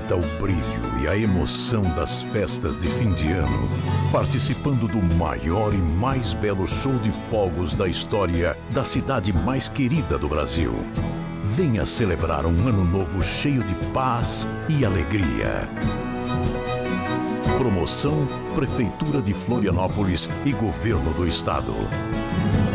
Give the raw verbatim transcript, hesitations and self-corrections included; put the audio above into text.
Sinta o brilho e a emoção das festas de fim de ano, participando do maior e mais belo show de fogos da história da cidade mais querida do Brasil. Venha celebrar um ano novo cheio de paz e alegria. Promoção Prefeitura de Florianópolis e Governo do Estado.